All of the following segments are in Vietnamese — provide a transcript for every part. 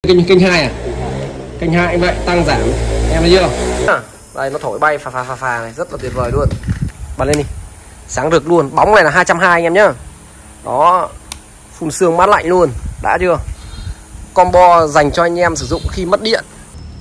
Kênh 2 à? Kênh 2 vậy tăng giảm em thấy chưa? Đây nó thổi bay phà này, rất là tuyệt vời luôn. Bật lên đi. Sáng rực luôn, bóng này là 220 anh em nhá. Đó, phun sương mát lạnh luôn, đã chưa? Combo dành cho anh em sử dụng khi mất điện.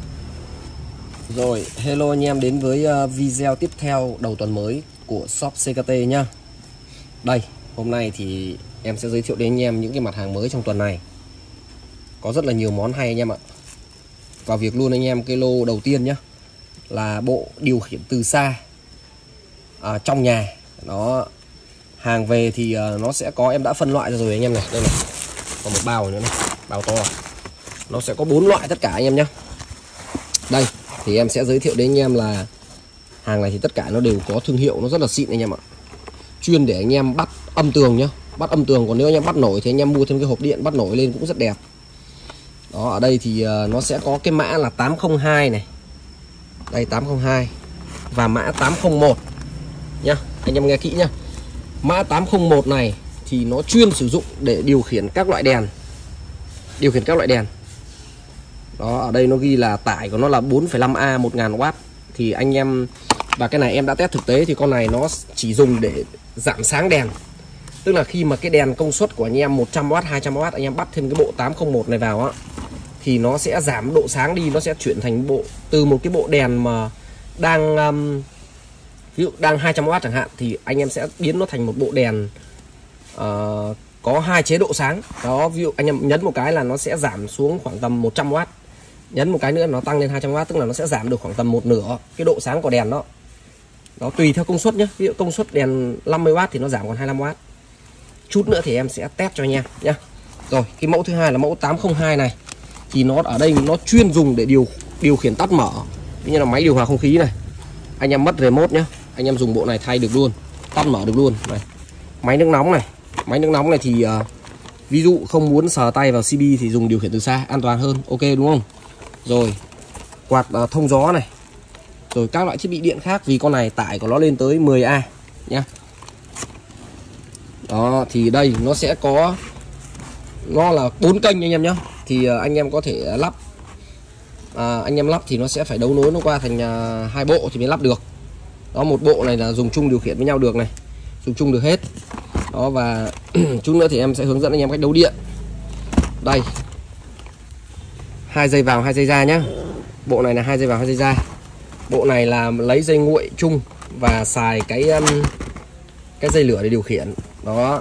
Rồi, hello anh em đến với video tiếp theo đầu tuần mới của shop CKT nhá. Đây, hôm nay thì em sẽ giới thiệu đến anh em những cái mặt hàng mới trong tuần này. Có rất là nhiều món hay anh em ạ. Vào việc luôn anh em, cái lô đầu tiên nhá là bộ điều khiển từ xa trong nhà. Nó hàng về thì nó sẽ có, em đã phân loại ra rồi anh em này. Đây này, còn một bao nữa này, bao to. Nó sẽ có 4 loại tất cả anh em nhé. Đây thì em sẽ giới thiệu đến anh em là hàng này thì tất cả nó đều có thương hiệu, nó rất là xịn anh em ạ. Chuyên để anh em bắt âm tường nhá, bắt âm tường. Còn nếu anh em bắt nổi thì anh em mua thêm cái hộp điện bắt nổi lên cũng rất đẹp. Đó, ở đây thì nó sẽ có cái mã là 802 này. Đây 802 và mã 801 nhá. Anh em nghe kỹ nhá. Mã 801 này thì nó chuyên sử dụng để điều khiển các loại đèn. Điều khiển các loại đèn. Đó, ở đây nó ghi là tải của nó là 4,5A 1000W. Thì anh em, và cái này em đã test thực tế thì con này nó chỉ dùng để giảm sáng đèn. Tức là khi mà cái đèn công suất của anh em 100W, 200W, anh em bắt thêm cái bộ 801 này vào á, thì nó sẽ giảm độ sáng đi. Nó sẽ chuyển thành bộ, từ một cái bộ đèn mà đang ví dụ đang 200W chẳng hạn, thì anh em sẽ biến nó thành một bộ đèn có 2 chế độ sáng. Đó, ví dụ anh em nhấn một cái là nó sẽ giảm xuống khoảng tầm 100W, nhấn một cái nữa nó tăng lên 200W, tức là nó sẽ giảm được khoảng tầm 1/2 cái độ sáng của đèn đó. Nó tùy theo công suất nhé. Ví dụ công suất đèn 50W thì nó giảm còn 25W. Chút nữa thì em sẽ test cho anh em nhé. Rồi, cái mẫu thứ hai là mẫu 802 này. Thì nó ở đây nó chuyên dùng để điều khiển tắt mở, như là máy điều hòa không khí này. Anh em mất remote nhé, anh em dùng bộ này thay được luôn, tắt mở được luôn này. Máy nước nóng này. Máy nước nóng này thì ví dụ không muốn sờ tay vào CB thì dùng điều khiển từ xa, an toàn hơn, ok đúng không? Rồi, quạt thông gió này. Rồi các loại thiết bị điện khác, vì con này tải của nó lên tới 10A nhá. Đó, thì đây nó sẽ có, nó là 4 kênh anh em nhé. Thì anh em có thể lắp, anh em lắp thì nó sẽ phải đấu nối nó qua thành 2 bộ thì mới lắp được. Đó, một bộ này là dùng chung điều khiển với nhau được này, dùng chung được hết. Đó, và chút nữa thì em sẽ hướng dẫn anh em cách đấu điện. Đây, 2 dây vào 2 dây ra nhá. Bộ này là 2 dây vào 2 dây ra. Bộ này là lấy dây nguội chung và xài cái dây lửa để điều khiển. Đó,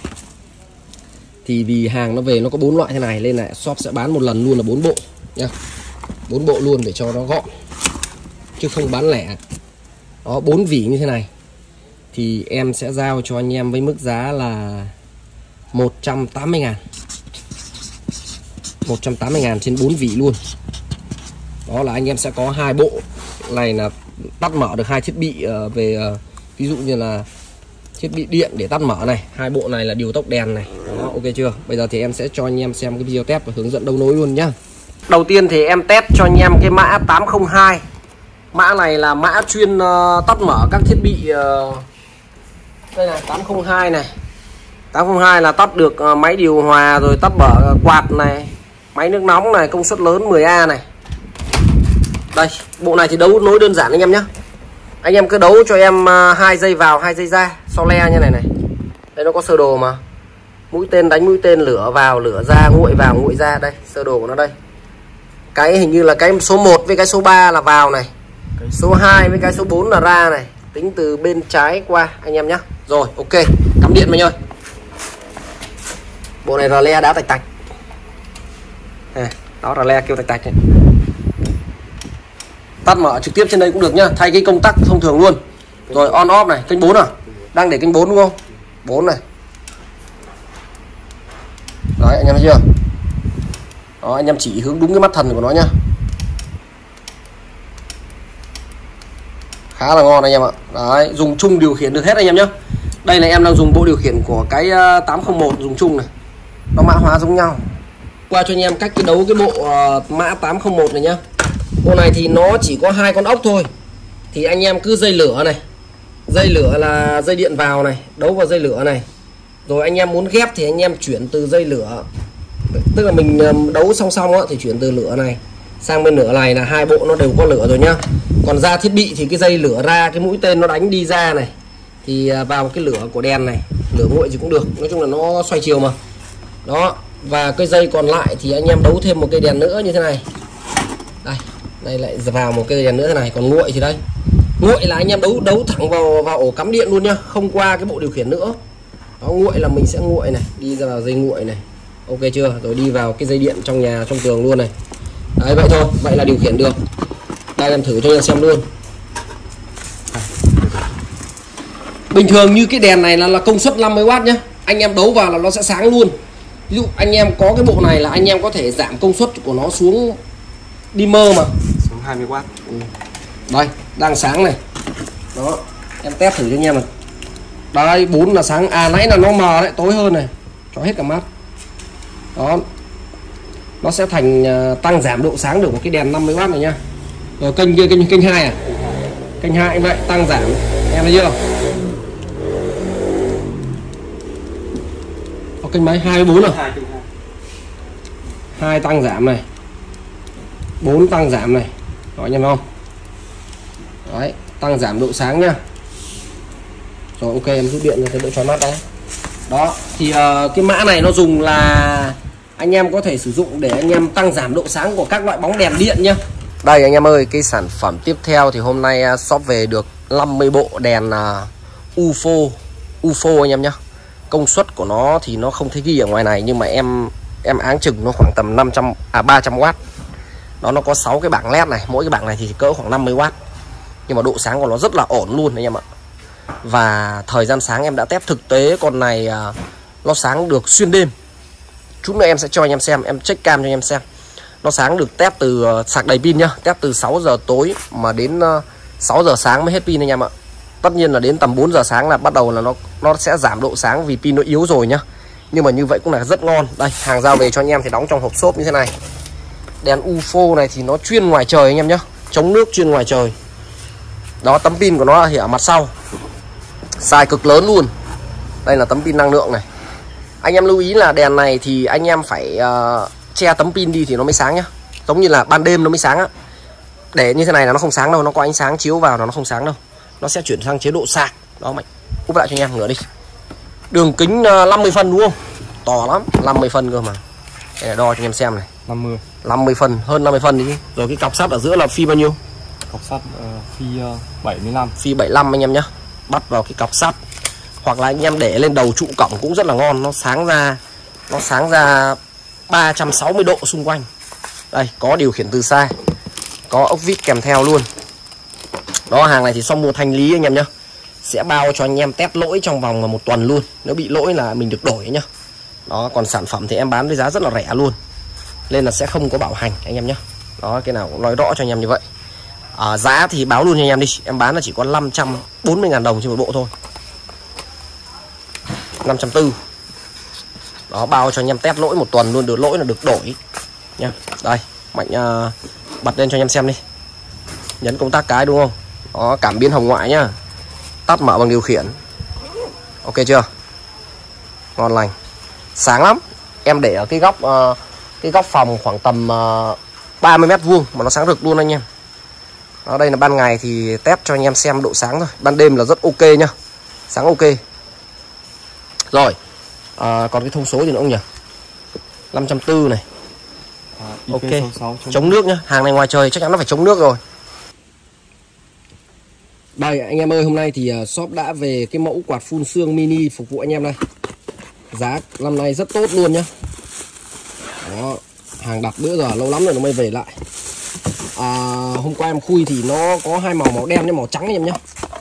thì vì hàng nó về nó có 4 loại thế này nên là shop sẽ bán một lần luôn là 4 bộ nha. 4 bộ luôn để cho nó gọn, chứ không bán lẻ. Đó, 4 vỉ như thế này thì em sẽ giao cho anh em với mức giá là 180.000. 180.000 trên 4 vỉ luôn. Đó là anh em sẽ có 2 bộ này là tắt mở được 2 thiết bị về ví dụ như là thiết bị điện để tắt mở này, 2 bộ này là điều tốc đèn này. Đó, ok chưa? Bây giờ thì em sẽ cho anh em xem cái video test và hướng dẫn đấu nối luôn nhá. Đầu tiên thì em test cho anh em cái mã 802. Mã này là mã chuyên tắt mở các thiết bị. Đây là 802 này. 802 là tắt được máy điều hòa, rồi tắt mở quạt này, máy nước nóng này, công suất lớn 10A này. Đây, bộ này thì đấu nối đơn giản anh em nhé. Anh em cứ đấu cho em 2 dây vào 2 dây ra, so le như này này. Đây nó có sơ đồ mà. Mũi tên đánh mũi tên, lửa vào lửa ra, nguội vào nguội ra. Đây, sơ đồ của nó đây. Cái hình như là cái số 1 với cái số 3 là vào này, số 2 với cái số 4 là ra này. Tính từ bên trái qua anh em nhé. Rồi, ok, cắm điện mình ơi. Bộ này rờ le đá tạch tạch. Đó, rờ le kêu tạch tạch này. Tắt mở trực tiếp trên đây cũng được nhá, thay cái công tắc thông thường luôn. Rồi on off này, kênh 4 à? Đang để kênh 4 đúng không? 4 này. Đấy, anh em thấy chưa? Đó, anh em chỉ hướng đúng cái mắt thần của nó nhá. Khá là ngon anh em ạ. Đấy, dùng chung điều khiển được hết anh em nhá. Đây là em đang dùng bộ điều khiển của cái 801 dùng chung này. Nó mã hóa giống nhau. Qua cho anh em cách cái đấu cái bộ mã 801 này nhá. Bộ này thì nó chỉ có 2 con ốc thôi. Thì anh em cứ dây lửa này. Dây lửa là dây điện vào này, đấu vào dây lửa này. Rồi anh em muốn ghép thì anh em chuyển từ dây lửa Tức là mình đấu song song á, thì chuyển từ lửa này sang bên lửa này là hai bộ nó đều có lửa rồi nhá. Còn ra thiết bị thì cái dây lửa ra, cái mũi tên nó đánh đi ra này thì vào cái lửa của đèn này, lửa nguội gì cũng được, nói chung là nó xoay chiều mà. Đó, và cái dây còn lại thì anh em đấu thêm một cây đèn nữa như thế này. Đây lại vào một cây đèn nữa thế này. Còn nguội thì đây, nguội là anh em đấu thẳng vào ổ cắm điện luôn nhá, không qua cái bộ điều khiển nữa. Đó, nguội là mình sẽ nguội này, đi ra vào dây nguội này, ok chưa, rồi đi vào cái dây điện trong nhà, trong tường luôn này. Đấy, vậy thôi, vậy là điều khiển được. Đây em thử cho anh em xem luôn. Bình thường như cái đèn này là công suất 50W nhá, anh em đấu vào là nó sẽ sáng luôn. Ví dụ anh em có cái bộ này là anh em có thể giảm công suất của nó xuống dimmer mà, xuống 20W. Đây, đang sáng này. Đó, em test thử cho anh em này. Đây, 4 là sáng, nãy là nó mờ đấy, tối hơn này, cho hết cả mắt. Đó, nó sẽ thành tăng giảm độ sáng được của cái đèn 50W này nha. Rồi kênh kia, kênh 2 à, kênh 2 vậy, tăng giảm, em thấy chưa? Có kênh mấy, 2 với 4 à? 2 tăng giảm này, 4 tăng giảm này, đó anh em không? Đấy, tăng giảm độ sáng nha. Rồi ok, em rút điện ra đỡ cho mắt đấy. Đó, thì cái mã này nó dùng là anh em có thể sử dụng để anh em tăng giảm độ sáng của các loại bóng đèn điện nhá. Đây anh em ơi, cái sản phẩm tiếp theo thì hôm nay shop về được 50 bộ đèn UFO anh em nhá. Công suất của nó thì nó không thấy ghi ở ngoài này, nhưng mà em áng chừng nó khoảng tầm 300W. Nó có 6 cái bảng led này, mỗi cái bảng này thì cỡ khoảng 50W. Nhưng mà độ sáng của nó rất là ổn luôn anh em ạ. Và thời gian sáng em đã test thực tế con này nó sáng được xuyên đêm. Chút nữa em sẽ cho anh em xem, em check cam cho anh em xem. Nó sáng được test từ sạc đầy pin nhá, test từ 6 giờ tối mà đến 6 giờ sáng mới hết pin anh em ạ. Tất nhiên là đến tầm 4 giờ sáng là bắt đầu là nó sẽ giảm độ sáng vì pin nó yếu rồi nhá. Nhưng mà như vậy cũng là rất ngon. Đây, hàng giao về cho anh em thì đóng trong hộp xốp như thế này. Đèn UFO này thì nó chuyên ngoài trời anh em nhá, chống nước chuyên ngoài trời. Đó, tấm pin của nó thì ở mặt sau, size cực lớn luôn. Đây là tấm pin năng lượng này. Anh em lưu ý là đèn này thì anh em phải che tấm pin đi thì nó mới sáng nhá. Giống như là ban đêm nó mới sáng á. Để như thế này là nó không sáng đâu, nó có ánh sáng chiếu vào là nó không sáng đâu. Nó sẽ chuyển sang chế độ sạc. Đó, Mạnh úp lại cho anh em ngửa đi. Đường kính 50 phân đúng không? To lắm, 50 phân cơ mà. Đây là đo cho anh em xem này. 50 phân, hơn 50 phân đi. Rồi cái cọc sắt ở giữa là phi bao nhiêu? Cọc sắt phi 75. Phi 75 anh em nhá. Bắt vào cái cọc sắt. Hoặc là anh em để lên đầu trụ cổng cũng rất là ngon. Nó sáng ra 360 độ xung quanh. Đây, có điều khiển từ xa, có ốc vít kèm theo luôn. Đó, hàng này thì xong mua thanh lý anh em nhá. Sẽ bao cho anh em test lỗi trong vòng 1 tuần luôn. Nếu bị lỗi là mình được đổi nhá. Đó, còn sản phẩm thì em bán với giá rất là rẻ luôn, nên là sẽ không có bảo hành anh em nhé. Đó, cái nào cũng nói rõ cho anh em như vậy. Giá thì báo luôn cho anh em đi, em bán là chỉ có 540.000 đồng trên một bộ thôi, 540. Đó, bao cho anh em test lỗi 1 tuần luôn, được lỗi là được đổi nha. Đây, Mạnh bật lên cho anh em xem đi. Nhấn công tắc cái đúng không? Đó, cảm biến hồng ngoại nhá. Tắt mở bằng điều khiển. Ok chưa? Ngon lành. Sáng lắm. Em để ở cái góc phòng khoảng tầm 30 mét vuông mà nó sáng rực luôn anh em. Đó, đây là ban ngày thì test cho anh em xem độ sáng thôi. Ban đêm là rất ok nhá. Sáng ok. Rồi, còn cái thông số gì nữa không nhỉ? 540 này. Ok. Chống nước nhá. Hàng này ngoài trời chắc chắn nó phải chống nước rồi. Đây anh em ơi, hôm nay thì shop đã về cái mẫu quạt phun sương mini phục vụ anh em đây. Giá năm nay rất tốt luôn nhá. Đó, hàng đặt bữa giờ lâu lắm rồi nó mới về lại. Hôm qua em khui thì nó có 2 màu, màu đen với màu trắng anh em nhé.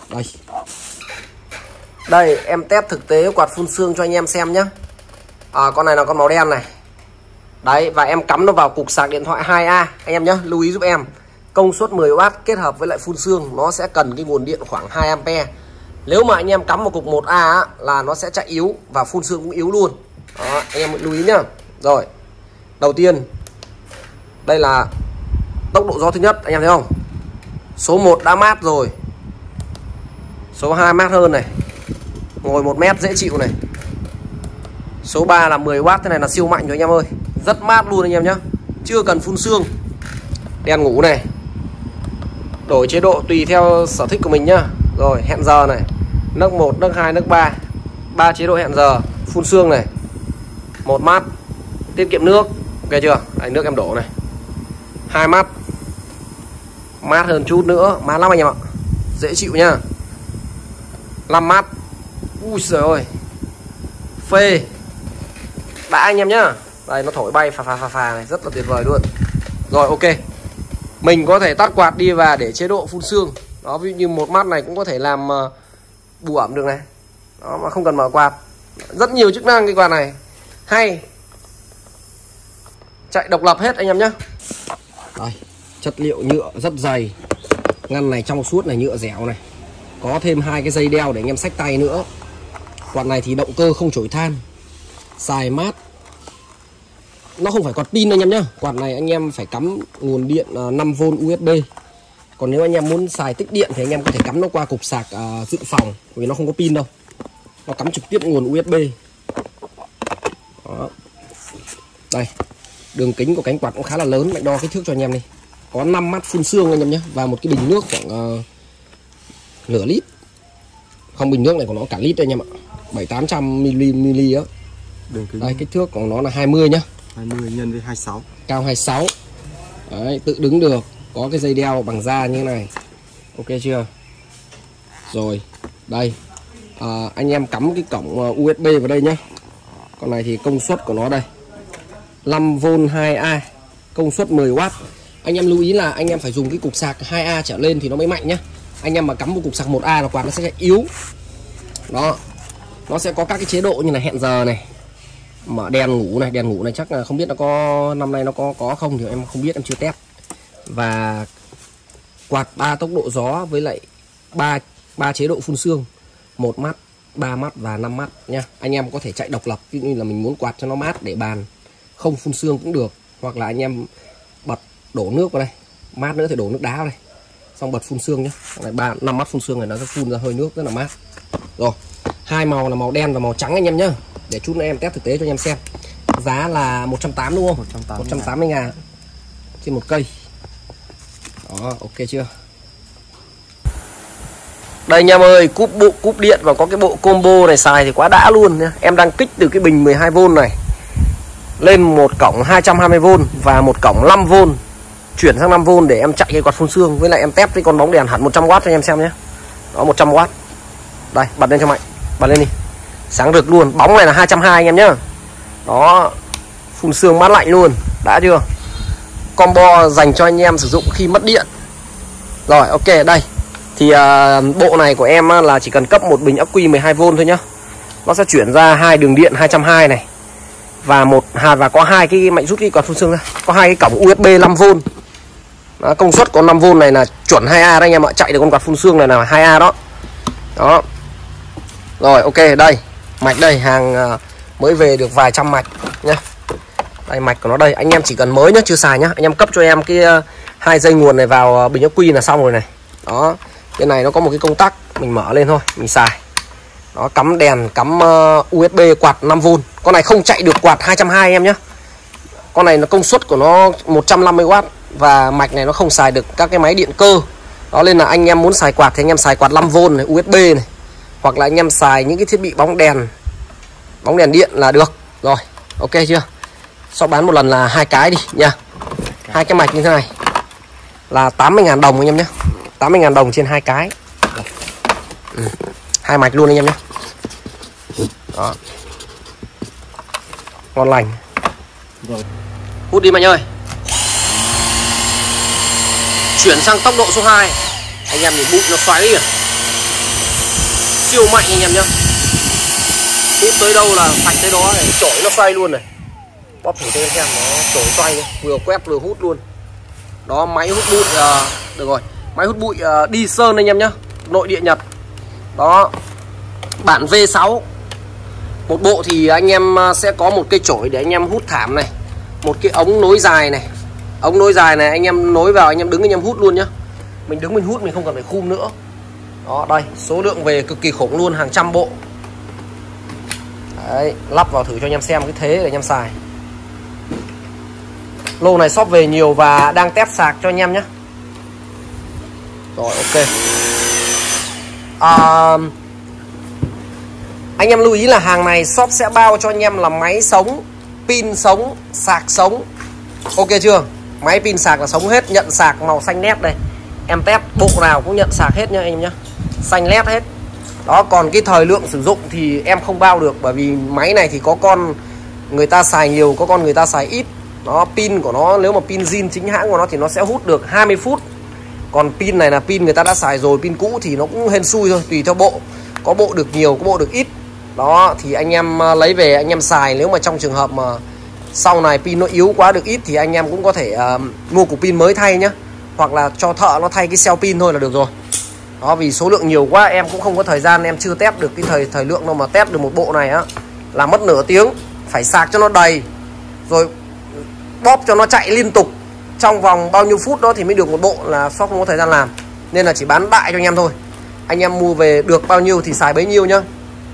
Đây em test thực tế quạt phun sương cho anh em xem nhé. Con này là con màu đen này. Đấy, và em cắm nó vào cục sạc điện thoại 2A anh em nhé. Lưu ý giúp em, công suất 10W kết hợp với lại phun sương nó sẽ cần cái nguồn điện khoảng 2A. Nếu mà anh em cắm một cục 1A á, là nó sẽ chạy yếu và phun sương cũng yếu luôn. Đó, anh em lưu ý nhá. Rồi, đầu tiên đây là tốc độ gió thứ nhất, anh em thấy không? Số 1 đã mát rồi, số 2 mát hơn này, ngồi 1 mét dễ chịu này. Số 3 là 10W, thế này là siêu mạnh rồi anh em ơi. Rất mát luôn anh em nhé, chưa cần phun sương. Đèn ngủ này, đổi chế độ tùy theo sở thích của mình nhá. Rồi hẹn giờ này, nấc 1, nấc 2, nấc 3, 3 chế độ hẹn giờ. Phun sương này, 1 mát, tiết kiệm nước, ok chưa? Đây, nước em đổ này. 2 mát, mát hơn chút nữa, mát lắm anh em ạ, dễ chịu nhá. 5 mát, ui giời ơi, phê đã anh em nhá. Đây nó thổi bay phà này, rất là tuyệt vời luôn. Rồi ok, mình có thể tắt quạt đi và để chế độ phun sương. Đó, ví dụ như 1 mát này cũng có thể làm bù ẩm được này. Đó, mà không cần mở quạt. Rất nhiều chức năng cái quạt này, hay. Chạy độc lập hết anh em nhé. Đây, chất liệu nhựa rất dày. Ngăn này trong suốt này, nhựa dẻo này. Có thêm 2 cái dây đeo để anh em xách tay nữa. Quạt này thì động cơ không chổi than, xài mát. Nó không phải quạt pin anh em nhé. Quạt này anh em phải cắm nguồn điện 5V USB. Còn nếu anh em muốn xài tích điện thì anh em có thể cắm nó qua cục sạc dự phòng, vì nó không có pin đâu. Nó cắm trực tiếp nguồn USB. Đó. Đây, đường kính của cánh quạt cũng khá là lớn, mình đo kích thước cho anh em đi. Có 5 mắt phun sương anh em nhé, và một cái bình nước khoảng nửa lít. Không, bình nước này của nó cả lít đây anh em ạ, 700-800ml á. Đây, kích thước của nó là 20 nhá, 20 nhân với 26, cao 26. Đấy, tự đứng được, có cái dây đeo bằng da như thế này, ok chưa? Rồi đây, anh em cắm cái cổng USB vào đây nhá. Con này thì công suất của nó đây 5V 2A, công suất 10W. Anh em lưu ý là anh em phải dùng cái cục sạc 2A trở lên thì nó mới mạnh nhá. Anh em mà cắm một cục sạc 1A là quạt nó sẽ yếu. Đó, nó sẽ có các cái chế độ như là hẹn giờ này, mở đèn ngủ này. Đèn ngủ này chắc là không biết nó có năm nay nó có không thì em không biết, em chưa test. Và quạt 3 tốc độ gió với lại 3 chế độ phun sương, 1 mắt, 3 mắt và 5 mắt nha. Anh em có thể chạy độc lập, ví dụ như là mình muốn quạt cho nó mát để bàn không phun sương cũng được, hoặc là anh em bật đổ nước vào đây, mát nữa thì đổ nước đá vào đây, xong bật phun sương nhé. Này 5 mắt phun sương này nó sẽ phun ra hơi nước rất là mát. Rồi, 2 màu là màu đen và màu trắng anh em nhé, để chút nữa em test thực tế cho anh em xem. Giá là 180 đúng không? 180.000 trên một cây. Đó, ok chưa? Đây anh em ơi, cúp điện và có cái bộ combo này xài thì quá đã luôn nhá. Em đang kích từ cái bình 12V này lên một cổng 220V và một cổng 5V, chuyển sang 5V để em chạy cái quạt phun sương. Với lại em test cái con bóng đèn hẳn 100W cho anh em xem nhé. Đó, 100W. Đây, bật lên cho mạnh, bật lên đi, sáng rực luôn. Bóng này là 220 anh em nhá. Đó, phun sương mát lạnh luôn, đã chưa? Combo dành cho anh em sử dụng khi mất điện. Rồi ok, đây thì bộ này của em là chỉ cần cấp một bình ắc quy 12V thôi nhá. Nó sẽ chuyển ra 2 đường điện 220 này và có 2 cái mạch rút cái quạt phun sương ra, có 2 cái cổng USB 5V. Đó, công suất của 5V này là chuẩn 2A đấy anh em ạ, chạy được con quạt phun sương này là 2A đó. Đó. Rồi ok, đây mạch đây, hàng mới về được vài trăm mạch nhá. Đây mạch của nó đây, anh em chỉ cần mới nhá, chưa xài nhá, anh em cấp cho em cái 2 dây nguồn này vào bình ắc quy là xong rồi này. Đó, cái này nó có một cái công tắc, mình mở lên thôi, mình xài. Đó, cắm đèn, cắm USB quạt 5V. Con này không chạy được quạt 220 em nhé. Con này nó công suất của nó 150W và mạch này nó không xài được các cái máy điện cơ. Đó nên là anh em muốn xài quạt thì anh em xài quạt 5V này, USB này, hoặc là anh em xài những cái thiết bị bóng đèn điện là được. Rồi, ok chưa? Sau bán một lần là 2 cái đi nha. 2 cái mạch như thế này là 80.000 đồng anh em nhé. 80.000 đồng trên 2 cái. 2 mạch luôn anh em nhé. Đó, ngon lành. Rồi. Hút đi Mạnh ơi. Chuyển sang tốc độ số 2. Anh em nhìn bụi nó xoáy kìa, siêu mạnh anh em nhé. Hút tới đâu là phạch tới đó này, chổi nó xoay luôn này. Bóp thử cho em xem, nó chổi xoay này, vừa quét vừa hút luôn. Đó, máy hút bụi được rồi, máy hút bụi đi sơn anh em nhé, nội địa Nhật. Đó, bản V6. Một bộ thì anh em sẽ có một cây chổi để anh em hút thảm này, một cái ống nối dài này. Ống nối dài này anh em nối vào, anh em đứng anh em hút luôn nhá. Mình đứng mình hút, mình không cần phải khum nữa. Đó, đây, số lượng về cực kỳ khủng luôn, hàng trăm bộ. Đấy, lắp vào thử cho anh em xem cái thế để anh em xài. Lô này shop về nhiều và đang test sạc cho anh em nhé. Rồi ok. Anh em lưu ý là hàng này shop sẽ bao cho anh em là máy sống, pin sống, sạc sống. Ok chưa? Máy pin sạc là sống hết, nhận sạc màu xanh nét đây. Em test bộ nào cũng nhận sạc hết nhá anh em nhá. Xanh nét hết. Đó, còn cái thời lượng sử dụng thì em không bao được, bởi vì máy này thì có con người ta xài nhiều, có con người ta xài ít. Đó, pin của nó nếu mà pin zin chính hãng của nó thì nó sẽ hút được 20 phút. Còn pin này là pin người ta đã xài rồi, pin cũ thì nó cũng hên xui thôi, tùy theo bộ. Có bộ được nhiều, có bộ được ít. Đó, thì anh em lấy về anh em xài. Nếu mà trong trường hợp mà sau này pin nó yếu quá được ít thì anh em cũng có thể mua cục pin mới thay nhá. Hoặc là cho thợ nó thay cái cell pin thôi là được rồi. Đó, vì số lượng nhiều quá em cũng không có thời gian, em chưa test được cái thời lượng đâu mà test được một bộ này á là mất nửa tiếng. Phải sạc cho nó đầy, rồi bóp cho nó chạy liên tục trong vòng bao nhiêu phút đó thì mới được một bộ, là shop không có thời gian làm. Nên là chỉ bán đại cho anh em thôi. Anh em mua về được bao nhiêu thì xài bấy nhiêu nhá.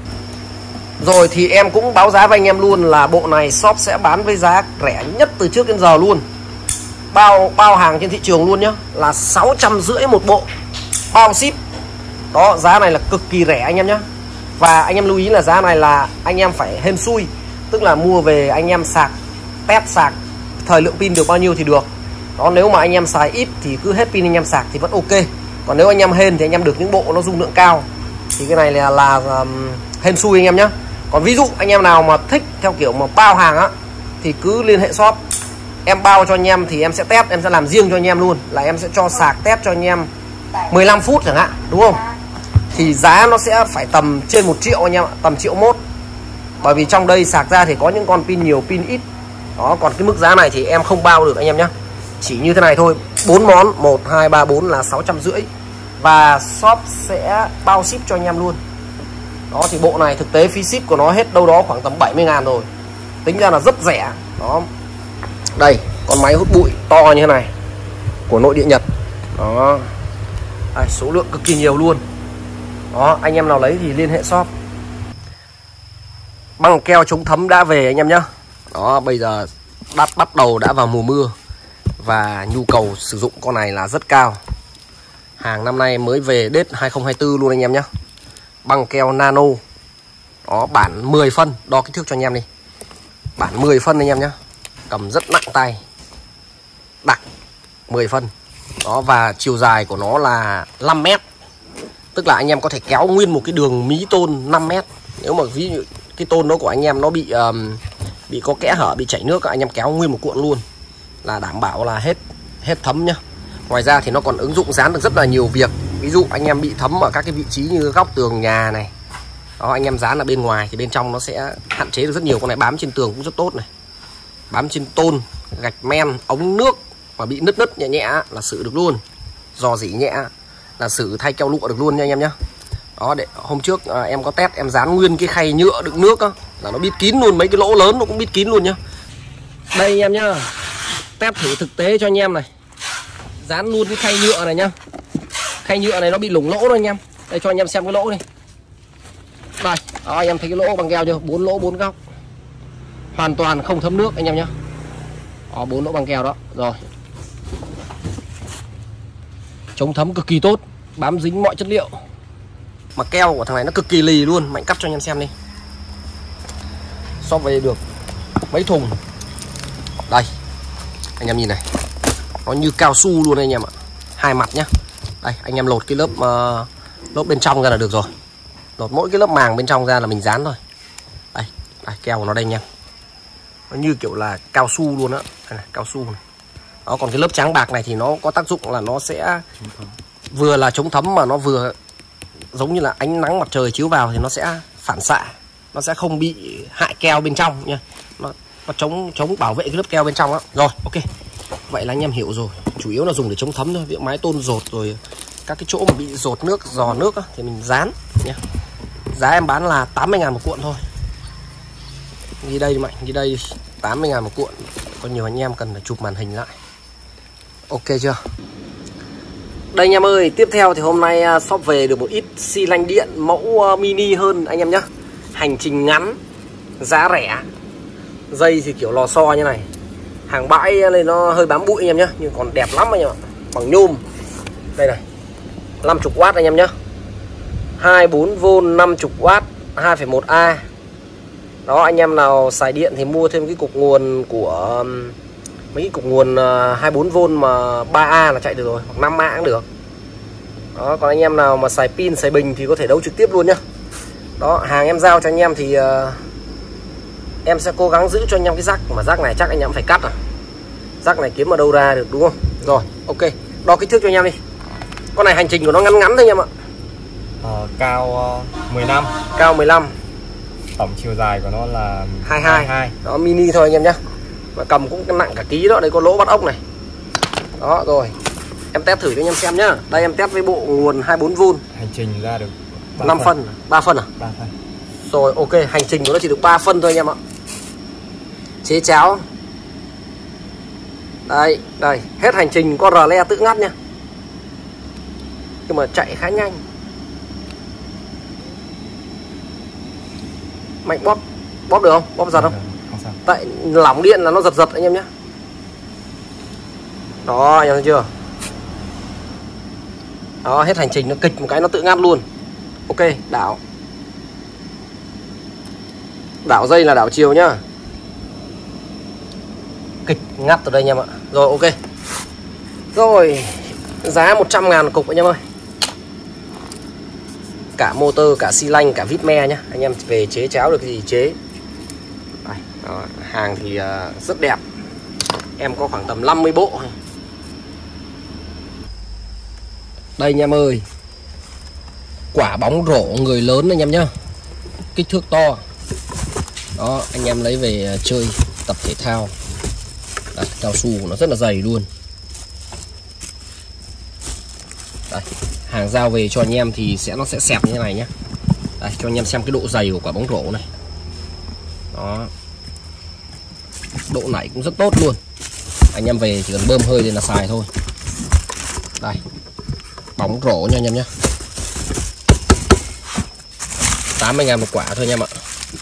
Rồi thì em cũng báo giá với anh em luôn là bộ này shop sẽ bán với giá rẻ nhất từ trước đến giờ luôn. Bao hàng trên thị trường luôn nhá, là 650 một bộ, bao ship. Đó, giá này là cực kỳ rẻ anh em nhá. Và anh em lưu ý là giá này là anh em phải hên xui, tức là mua về anh em sạc, test sạc thời lượng pin được bao nhiêu thì được. Đó, nếu mà anh em xài ít thì cứ hết pin anh em sạc thì vẫn ok. Còn nếu anh em hên thì anh em được những bộ nó dung lượng cao, thì cái này là hên xui anh em nhé. Còn ví dụ anh em nào mà thích theo kiểu mà bao hàng á thì cứ liên hệ shop. Em bao cho anh em thì em sẽ test, em sẽ làm riêng cho anh em luôn, là em sẽ cho sạc test cho anh em 15 phút chẳng hạn, đúng không? Thì giá nó sẽ phải tầm trên 1 triệu anh em ạ, tầm 1,1 triệu. Bởi vì trong đây sạc ra thì có những con pin nhiều, pin ít. Đó, còn cái mức giá này thì em không bao được anh em nhé. Chỉ như thế này thôi, 4 món 1, 2, 3, 4 là 650. Và shop sẽ bao ship cho anh em luôn. Đó, thì bộ này thực tế phí ship của nó hết đâu đó khoảng tầm 70.000 rồi. Tính ra là rất rẻ. Đó. Đây, con máy hút bụi to như thế này của nội địa Nhật. Đó. Đây, số lượng cực kỳ nhiều luôn. Đó, anh em nào lấy thì liên hệ shop. Băng keo chống thấm đã về anh em nhé. Đó, bây giờ bắt đầu đã vào mùa mưa và nhu cầu sử dụng con này là rất cao. Hàng năm nay mới về Tết 2024 luôn anh em nhé. Băng keo nano. Đó, bản 10 phân, đo kích thước cho anh em đi. Bản 10 phân anh em nhé. Cầm rất nặng tay. Đặc 10 phân. Đó, và chiều dài của nó là 5 mét. Tức là anh em có thể kéo nguyên một cái đường mí tôn 5 mét. Nếu mà ví dụ cái tôn đó của anh em nó bị có kẽ hở, bị chảy nước, anh em kéo nguyên một cuộn luôn là đảm bảo là hết thấm nhá. Ngoài ra thì nó còn ứng dụng dán được rất là nhiều việc. Ví dụ anh em bị thấm ở các cái vị trí như góc tường nhà này. Đó, anh em dán ở bên ngoài thì bên trong nó sẽ hạn chế được rất nhiều. Con này bám trên tường cũng rất tốt này. Bám trên tôn, gạch men, ống nước mà bị nứt nhẹ nhẹ là xử được luôn. Rò rỉ nhẹ là xử thay keo lụa được luôn nha anh em nhá. Đó, để hôm trước em có test, em dán nguyên cái khay nhựa đựng nước á, là nó bít kín luôn, mấy cái lỗ lớn nó cũng bít kín luôn nhá. Đây anh em nhá, test thử thực tế cho anh em này. Dán luôn cái khay nhựa này nhá. Khay nhựa này nó bị lủng lỗ đó anh em. Đây cho anh em xem cái lỗ này. Đây, đó, anh em thấy cái lỗ bằng keo chưa? 4 lỗ 4 góc. Hoàn toàn không thấm nước anh em nhá. Đó, 4 lỗ bằng keo đó. Rồi. Chống thấm cực kỳ tốt, bám dính mọi chất liệu. Mà keo của thằng này nó cực kỳ lì luôn. Mạnh cắt cho anh em xem đi. So về được mấy thùng. Đây, anh em nhìn này, nó như cao su luôn anh em ạ. Hai mặt nhá. Đây, anh em lột cái lớp bên trong ra là được rồi. Lột mỗi cái lớp màng bên trong ra là mình dán thôi. Đây, keo của nó đây anh em. Nó như kiểu là cao su luôn á. Đây này, cao su này. Đó, còn cái lớp trắng bạc này thì nó có tác dụng là nó sẽ vừa là chống thấm mà nó vừa giống như là ánh nắng mặt trời chiếu vào thì nó sẽ phản xạ, nó sẽ không bị hại keo bên trong nha. Nó chống bảo vệ cái lớp keo bên trong đó. Rồi, ok. Vậy là anh em hiểu rồi. Chủ yếu là dùng để chống thấm thôi. Ví dụ mái tôn dột rồi các cái chỗ mà bị dột nước, giò nước á, thì mình dán nha. Giá em bán là 80.000 một cuộn thôi. Ghi đây Mạnh, ghi đây 80.000 một cuộn. Có nhiều anh em cần phải chụp màn hình lại. Ok chưa? Đây anh em ơi, tiếp theo thì hôm nay shop về được một ít xi lanh điện mẫu mini hơn anh em nhé. Hành trình ngắn, giá rẻ. Dây thì kiểu lò xo như này. Hàng bãi này nó hơi bám bụi anh em nhé, nhưng còn đẹp lắm anh em ạ. Bằng nhôm. Đây này, 50W anh em nhé, 24V 50W 2,1A. Đó, anh em nào xài điện thì mua thêm cái cục nguồn của mấy cái cục nguồn 24V mà 3A là chạy được rồi, hoặc 5A cũng được. Đó, còn anh em nào mà xài pin, xài bình thì có thể đấu trực tiếp luôn nhá. Đó, hàng em giao cho anh em thì em sẽ cố gắng giữ cho anh em cái rắc, mà rắc này chắc anh em phải cắt à. Rắc này kiếm ở đâu ra được đúng không? Rồi, ok. Đo kích thước cho anh em đi. Con này hành trình của nó ngắn ngắn thôi anh em ạ. Cao 15. Cao 15. Tổng chiều dài của nó là 22. Đó, mini thôi anh em nhé. Mà cầm cũng nặng cả ký đó. Đây có lỗ bắt ốc này. Đó, rồi. Em test thử cho anh em xem nhá. Đây em test với bộ nguồn 24V. Hành trình ra được 5 phân. 3 phân à? 3 phân. Rồi, ok. Hành trình của nó chỉ được 3 phân thôi anh em ạ. Chế cháo. Đây, đây. Hết hành trình có rờ le tự ngắt nha. Nhưng mà chạy khá nhanh. Mạnh bóp. Bóp được không? Bóp giật không? Không sao. Tại lỏng điện là nó giật giật anh em nhé. Đó, anh em thấy chưa? Đó, hết hành trình nó kịch một cái nó tự ngắt luôn. Ok, đảo. Đảo dây là đảo chiều nhá. Kịch ngắt từ đây anh em ạ. Rồi, ok. Rồi, giá 100.000 cục anh em ơi. Cả motor, cả xi lanh, cả vít me nhá. Anh em về chế cháo được gì chế. Đây, đó, hàng thì rất đẹp. Em có khoảng tầm 50 bộ. Đây anh em ơi. Quả bóng rổ người lớn anh em nhá. Kích thước to. Đó, anh em lấy về chơi tập thể thao. Đây, cao su của nó rất là dày luôn. Đây, hàng giao về cho anh em thì nó sẽ xẹp như thế này nhé. Đây, cho anh em xem cái độ dày của quả bóng rổ này. Đó. Độ nảy cũng rất tốt luôn. Anh em về chỉ cần bơm hơi lên là xài thôi. Đây, bóng rổ nha anh em nhé. 80.000 một quả thôi anh em ạ.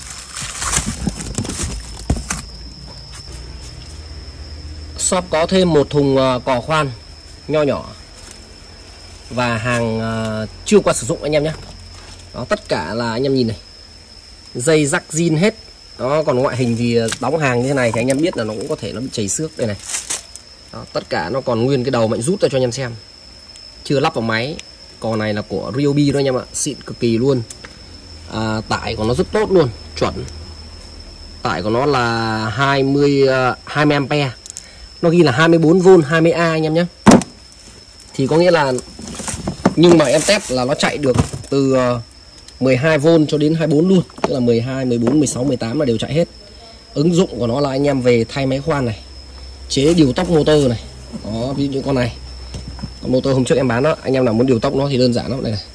Shop có thêm một thùng cò khoan nho nhỏ và hàng chưa qua sử dụng anh em nhé. Đó, tất cả là anh em nhìn này, dây rắc zin hết. Đó, còn ngoại hình thì đóng hàng như thế này thì anh em biết là nó cũng có thể nó bị chảy xước đây này. Đó, tất cả nó còn nguyên cái đầu Mạnh rút ra cho anh em xem, chưa lắp vào máy. Cò này là của Ryobi đó anh em ạ, xịn cực kỳ luôn. Tải của nó rất tốt luôn, chuẩn. Tải của nó là 20A. Nó ghi là 24V 20A anh em nhé. Thì có nghĩa là, nhưng mà em test là nó chạy được từ 12V cho đến 24 luôn. Tức là 12, 14, 16, 18 là đều chạy hết. Ứng dụng của nó là anh em về thay máy khoan này, chế điều tốc motor này. Đó, ví dụ như con này, con motor hôm trước em bán đó, anh em nào muốn điều tốc nó thì đơn giản lắm. Đây này.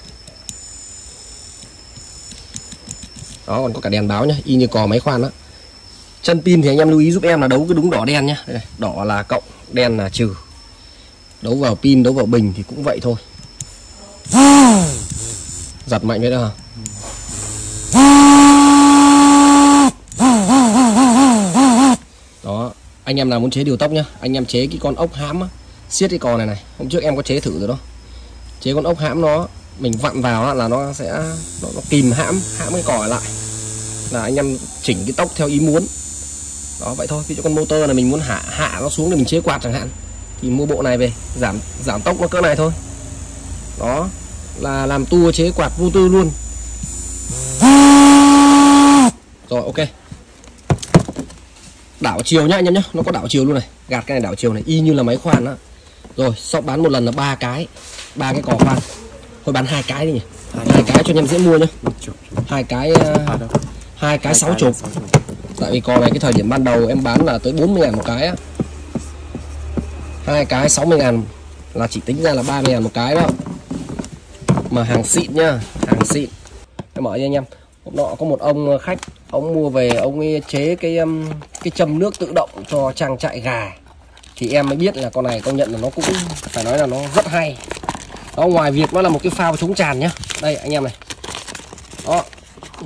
Đó, còn có cả đèn báo nhá, y như cò máy khoan đó. Chân pin thì anh em lưu ý giúp em là đấu cái đúng đỏ đen nhá. Đây này, đỏ là cộng, đen là trừ. Đấu vào pin, đấu vào bình thì cũng vậy thôi. Giật mạnh vậy đó hả? Đó, anh em nào muốn chế điều tốc nhá, anh em chế cái con ốc hãm á, siết cái cò này này. Hôm trước em có chế thử rồi đó. Chế con ốc hãm nó, mình vặn vào là nó sẽ nó kìm hãm cái cò lại, là anh em chỉnh cái tốc theo ý muốn. Đó, vậy thôi. Ví dụ con motor là mình muốn hạ nó xuống để mình chế quạt chẳng hạn, thì mua bộ này về, giảm tốc nó cỡ này thôi. Đó, là làm tua chế quạt vô tư luôn. Rồi, ok. Đảo chiều nhá anh em nhá, nó có đảo chiều luôn này, gạt cái này đảo chiều này y như là máy khoan đó. Rồi, shop bán một lần là 3 cái cò khoan. Thôi bán 2 cái đi nhỉ. 2 cái cho anh em dễ mua nhá. 2 cái 60. Tại vì cò này cái thời điểm ban đầu em bán là tới 40.000 một cái á. 2 cái 60.000 là chỉ tính ra là 30.000 một cái đó. Mà hàng xịn nhá, hàng xịn. Em mở cho anh em. Hôm nọ có một ông khách, ông mua về ông ấy chế cái châm nước tự động cho trang trại gà. Thì em mới biết là con này công nhận là nó cũng phải nói là nó rất hay. Đó, ngoài việc nó là một cái phao chống tràn nhá. Đây anh em này. Đó.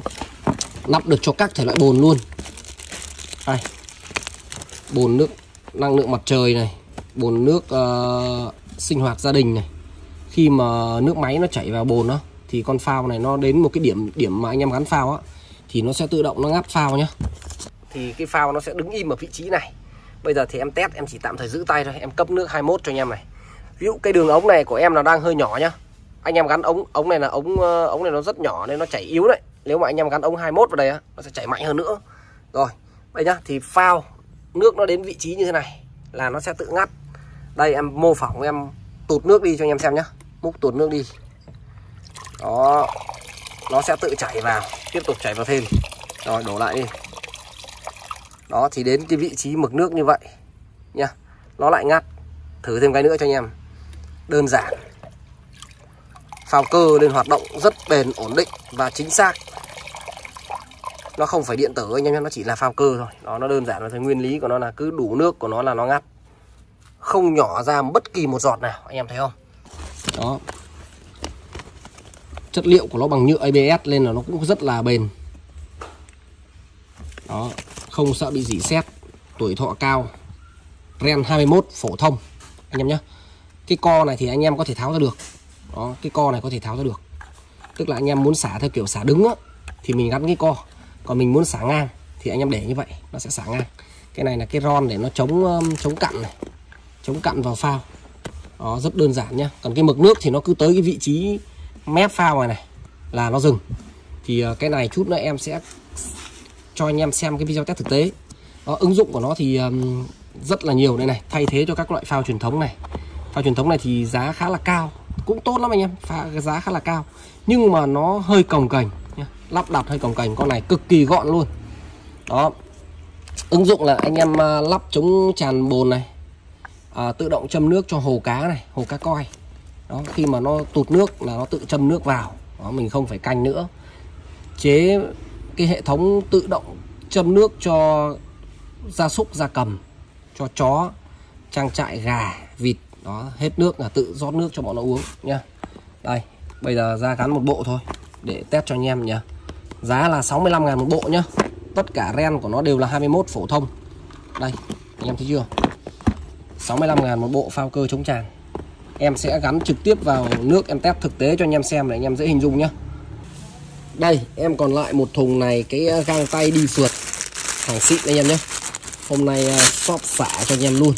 Lắp được cho các thể loại bồn luôn. Đây. Bồn nước năng lượng mặt trời này, bồn nước sinh hoạt gia đình này. Khi mà nước máy nó chảy vào bồn đó thì con phao này nó đến một cái điểm mà anh em gắn phao á thì nó sẽ tự động nó ngắt phao nhá. Thì cái phao nó sẽ đứng im ở vị trí này. Bây giờ thì em test, em chỉ tạm thời giữ tay thôi, em cấp nước 21 cho anh em này. Ví dụ cái đường ống này của em là đang hơi nhỏ nhá. Anh em gắn ống này là ống này nó rất nhỏ nên nó chảy yếu đấy. Nếu mà anh em gắn ống 21 vào đây á, nó sẽ chảy mạnh hơn nữa. Rồi, đây nhá, thì phao nước nó đến vị trí như thế này là nó sẽ tự ngắt. Đây em mô phỏng, em tụt nước đi cho anh em xem nhá. Múc tụt nước đi. Đó, nó sẽ tự chảy vào, tiếp tục chảy vào thêm. Rồi đổ lại đi. Đó, thì đến cái vị trí mực nước như vậy nha, nó lại ngắt. Thử thêm cái nữa cho anh em. Đơn giản. Phao cơ lên hoạt động rất bền, ổn định và chính xác. Nó không phải điện tử anh em nhé, nó chỉ là phao cơ thôi. Đó, nó đơn giản là nguyên lý của nó là cứ đủ nước của nó là nó ngắt. Không nhỏ ra bất kỳ một giọt nào, anh em thấy không? Đó. Chất liệu của nó bằng nhựa ABS nên là nó cũng rất là bền. Đó, không sợ bị rỉ sét, tuổi thọ cao. Ren 21 phổ thông anh em nhé. Cái co này thì anh em có thể tháo ra được. Đó, cái co này có thể tháo ra được. Tức là anh em muốn xả theo kiểu xả đứng á thì mình gắn cái co. Còn mình muốn xả ngang thì anh em để như vậy, nó sẽ xả ngang. Cái này là cái ron để nó chống cặn này, chống cặn vào phao. Đó, rất đơn giản nhá. Còn cái mực nước thì nó cứ tới cái vị trí mép phao này là nó dừng. Thì cái này chút nữa em sẽ cho anh em xem cái video test thực tế. Đó, ứng dụng của nó thì rất là nhiều đây này, thay thế cho các loại phao truyền thống này. Phao truyền thống này thì giá khá là cao, cũng tốt lắm anh em, giá khá là cao. Nhưng mà nó hơi cồng kềnh nhá, lắp đặt hơi cồng kềnh, con này cực kỳ gọn luôn. Đó. Ứng dụng là anh em lắp chống tràn bồn này, tự động châm nước cho hồ cá này, hồ cá coi. Đó, khi mà nó tụt nước là nó tự châm nước vào. Đó, mình không phải canh nữa. Chế cái hệ thống tự động châm nước cho gia súc, gia cầm, cho chó, trang trại, gà, vịt. Đó, hết nước là tự rót nước cho bọn nó uống nha. Đây, bây giờ ra gắn một bộ thôi để test cho anh em nhá. Giá là 65.000 một bộ nhá. Tất cả ren của nó đều là 21 phổ thông. Đây, anh em thấy chưa? 65.000 một bộ phao cơ chống tràn. Em sẽ gắn trực tiếp vào nước, em test thực tế cho anh em xem để anh em dễ hình dung nhá. Đây, em còn lại một thùng này, cái găng tay đi phượt hàng xịn anh em nhé. Hôm nay shop xả cho anh em luôn.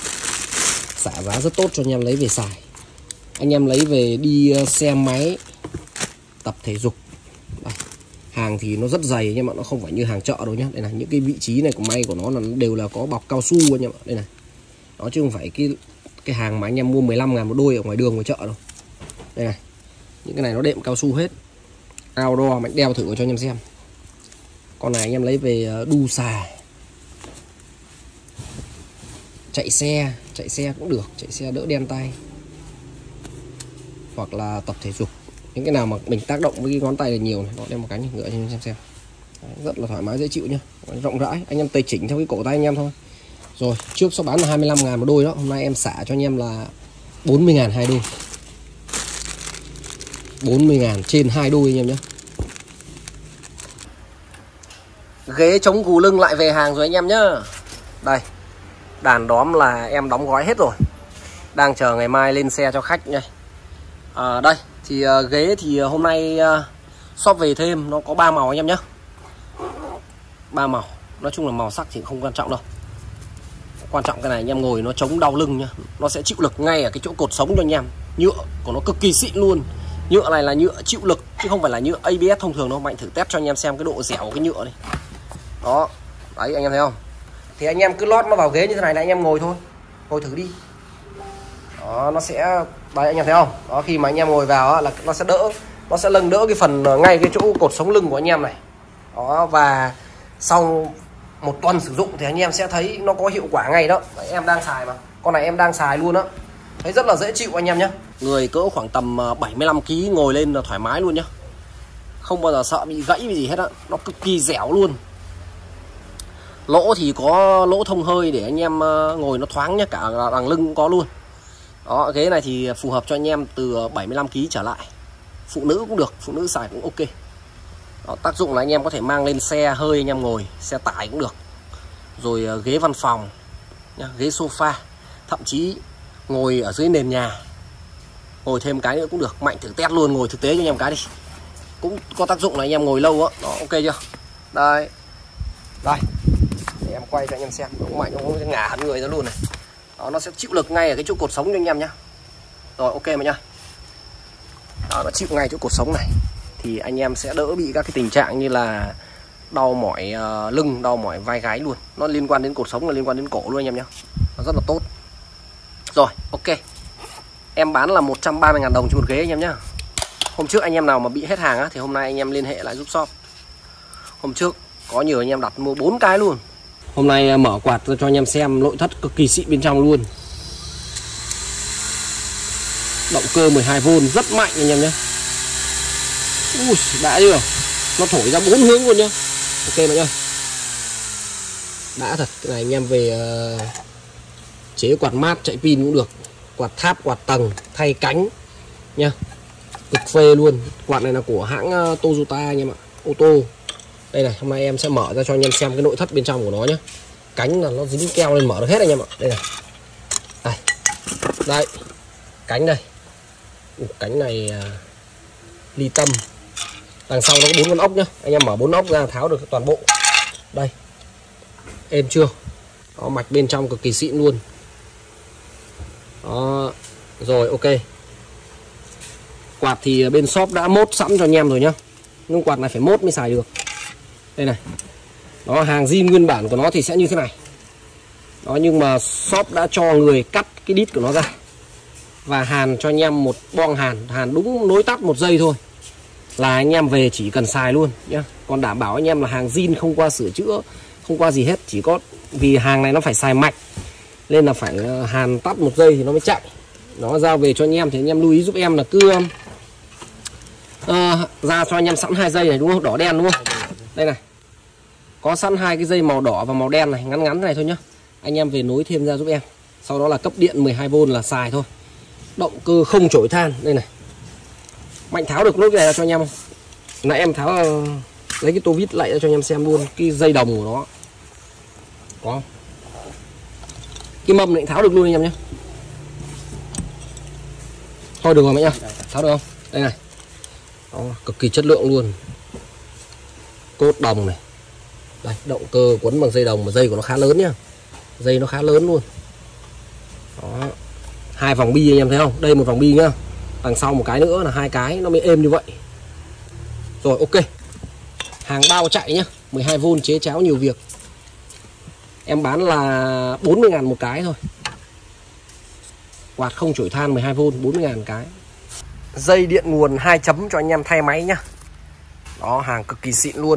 Xả giá rất tốt cho anh em lấy về xài. Anh em lấy về đi xe máy, tập thể dục. Đây. Hàng thì nó rất dày nhưng mà nó không phải như hàng chợ đâu nhá. Đây này, những cái vị trí này của may của nó là đều là có bọc cao su anh em ạ. Đây này. Đó, chứ không phải cái hàng mà anh em mua 15.000 một đôi ở ngoài đường ngoài chợ đâu. Đây này. Những cái này nó đệm cao su hết. Outdoor mạnh đeo thử cho anh em xem. Con này anh em lấy về đu xà, chạy xe cũng được, chạy xe đỡ đen tay, hoặc là tập thể dục. Những cái nào mà mình tác động với cái ngón tay là nhiều này, nó đem một cái ngựa cho anh em xem. Đấy, rất là thoải mái dễ chịu nhá, rộng rãi, anh em tùy chỉnh theo cái cổ tay anh em thôi. Rồi, trước shop bán là 25.000 một đôi đó, hôm nay em xả cho anh em là 40.000 hai đôi. 40.000 trên 2 đôi anh em nhé. Ghế chống gù lưng lại về hàng rồi anh em nhá. Đây, đàn đóm là em đóng gói hết rồi, đang chờ ngày mai lên xe cho khách nha. Đây thì ghế thì hôm nay shop về thêm, nó có 3 màu anh em nhé. 3 màu, nói chung là màu sắc thì không quan trọng đâu. Quan trọng cái này anh em ngồi nó chống đau lưng nhá, nó sẽ chịu lực ngay ở cái chỗ cột sống cho anh em. Nhựa của nó cực kỳ xịn luôn. Nhựa này là nhựa chịu lực chứ không phải là nhựa ABS thông thường đâu. Mạnh thử test cho anh em xem cái độ dẻo của cái nhựa này. Đó, đấy anh em thấy không? Thì anh em cứ lót nó vào ghế như thế này là anh em ngồi thôi. Ngồi thử đi. Đó, nó sẽ, đấy anh em thấy không? Đó, khi mà anh em ngồi vào là nó sẽ đỡ, nó sẽ lưng đỡ cái phần ngay cái chỗ cột sống lưng của anh em này. Đó, và sau một tuần sử dụng thì anh em sẽ thấy nó có hiệu quả ngay đó. Đấy, em đang xài mà. Con này em đang xài luôn đó. Thấy rất là dễ chịu anh em nhé. Người cỡ khoảng tầm 75 kg ngồi lên là thoải mái luôn nhá. Không bao giờ sợ bị gãy bị gì hết á. Nó cực kỳ dẻo luôn. Lỗ thì có lỗ thông hơi để anh em ngồi nó thoáng nhá. Cả đằng lưng cũng có luôn. Đó, ghế này thì phù hợp cho anh em từ 75 kg trở lại. Phụ nữ cũng được, phụ nữ xài cũng ok. Đó, tác dụng là anh em có thể mang lên xe hơi anh em ngồi, xe tải cũng được. Rồi ghế văn phòng, nha, ghế sofa, thậm chí ngồi ở dưới nền nhà, ngồi thêm cái nữa cũng được. Mạnh thử test luôn, ngồi thực tế cho anh em cái đi, cũng có tác dụng là anh em ngồi lâu á. Đó, ok chưa? Đây, đây để em quay cho anh em xem. Cũng Mạnh nó sẽ ngả hẳn người ra luôn này. Đó, nó sẽ chịu lực ngay ở cái chỗ cột sống cho anh em nhá. Rồi, ok mà nhá. Đó, nó chịu ngay chỗ cột sống này thì anh em sẽ đỡ bị các cái tình trạng như là đau mỏi lưng, đau mỏi vai gáy luôn. Nó liên quan đến cột sống, là liên quan đến cổ luôn anh em nhé. Nó rất là tốt. Rồi, ok. Em bán là 130.000 đồng cho một ghế anh em nhá. Hôm trước anh em nào mà bị hết hàng á, thì hôm nay anh em liên hệ lại giúp shop. Hôm trước có nhiều anh em đặt mua 4 cái luôn. Hôm nay mở quạt ra cho anh em xem nội thất cực kỳ xịn bên trong luôn. Động cơ 12V rất mạnh anh em nhé. Ui, đã chưa? Nó thổi ra 4 hướng luôn nhá. Ok mọi người. Đã thật. Cái này anh em về chế quạt mát chạy pin cũng được, quạt tháp, quạt tầng, thay cánh nha, cực phê luôn. Quạt này là của hãng Toyota anh em ạ, ô tô. Đây này, hôm nay em sẽ mở ra cho anh em xem cái nội thất bên trong của nó nhé. Cánh là nó dính keo lên mở được hết anh em ạ. Đây này, đây, đây, cánh đây. Cánh này ly tâm. Đằng sau nó có 4 con ốc nhá, anh em mở 4 ốc ra tháo được toàn bộ. Đây, êm chưa? Đó, mạch bên trong cực kỳ xịn luôn. Đó, rồi ok. Quạt thì bên shop đã mốt sẵn cho anh em rồi nhá, nhưng quạt này phải mốt mới xài được. Đây này, đó, hàng zin nguyên bản của nó thì sẽ như thế này. Đó, nhưng mà shop đã cho người cắt cái đít của nó ra và hàn cho anh em một boong hàn đúng nối tắt 1 giây thôi là anh em về chỉ cần xài luôn nhá. Còn đảm bảo anh em là hàng zin, không qua sửa chữa, không qua gì hết. Chỉ có vì hàng này nó phải xài mạch nên là phải hàn tắt 1 giây thì nó mới chạy. Nó giao về cho anh em thì anh em lưu ý giúp em là cứ ra cho anh em sẵn 2 dây này đúng không? Đỏ đen đúng không? Đây này, có sẵn 2 cái dây màu đỏ và màu đen này, ngắn ngắn này thôi nhá. Anh em về nối thêm ra giúp em. Sau đó là cấp điện 12V là xài thôi. Động cơ không chổi than. Đây này, Mạnh tháo được nốt cái này ra cho anh em không? Nãy em tháo lấy cái tô vít lại ra cho anh em xem luôn cái dây đồng của nó. Có không? Cái mâm này tháo được luôn anh em nhé. Thôi được rồi mày nhá. Tháo được không? Đây này. Đó, cực kỳ chất lượng luôn. Cốt đồng này. Đây, động cơ quấn bằng dây đồng mà dây của nó khá lớn nhá. Dây nó khá lớn luôn. Đó. 2 vòng bi anh em thấy không? Đây 1 vòng bi nhá. Đằng sau một cái nữa là 2 cái nó mới êm như vậy. Rồi ok. Hàng bao chạy nhá, 12V chế cháo nhiều việc. Em bán là 40.000 một cái thôi. Quạt không chổi than 12V 40.000 cái. Dây điện nguồn 2 chấm cho anh em thay máy nhá. Đó, hàng cực kỳ xịn luôn.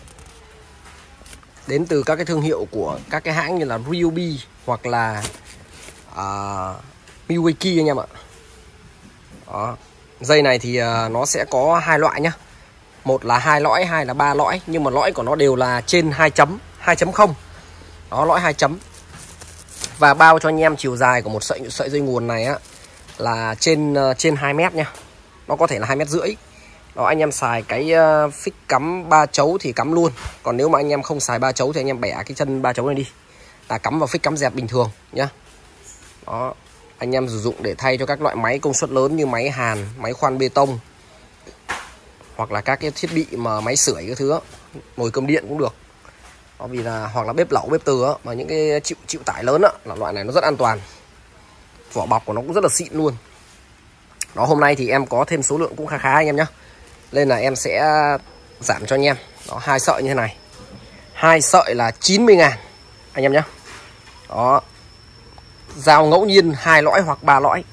Đến từ các cái thương hiệu của các cái hãng như là Ryobi hoặc là Milwaukee anh em ạ. Đó. Dây này thì nó sẽ có 2 loại nhá. Một là 2 lõi, 2 là 3 lõi, nhưng mà lõi của nó đều là trên 2 chấm, 2.0. Đó, lõi 2 chấm. Và bao cho anh em chiều dài của một sợi dây nguồn này á là trên 2 mét nha. Nó có thể là 2,5 mét. Đó, anh em xài cái phích cắm 3 chấu thì cắm luôn. Còn nếu mà anh em không xài 3 chấu thì anh em bẻ cái chân 3 chấu này đi, là cắm vào phích cắm dẹp bình thường nhá. Đó, anh em sử dụng để thay cho các loại máy công suất lớn như máy hàn, máy khoan bê tông, hoặc là các cái thiết bị mà máy sưởi cái thứ á, nồi cơm điện cũng được. Đó, vì là hoặc là bếp lẩu, bếp từ á, mà những cái chịu tải lớn á, là loại này nó rất an toàn. Vỏ bọc của nó cũng rất là xịn luôn. Đó, hôm nay thì em có thêm số lượng cũng khá anh em nhá, nên là em sẽ giảm cho anh em. Đó, 2 sợi như thế này, 2 sợi là 90.000 anh em nhá. Đó, giao ngẫu nhiên 2 lõi hoặc 3 lõi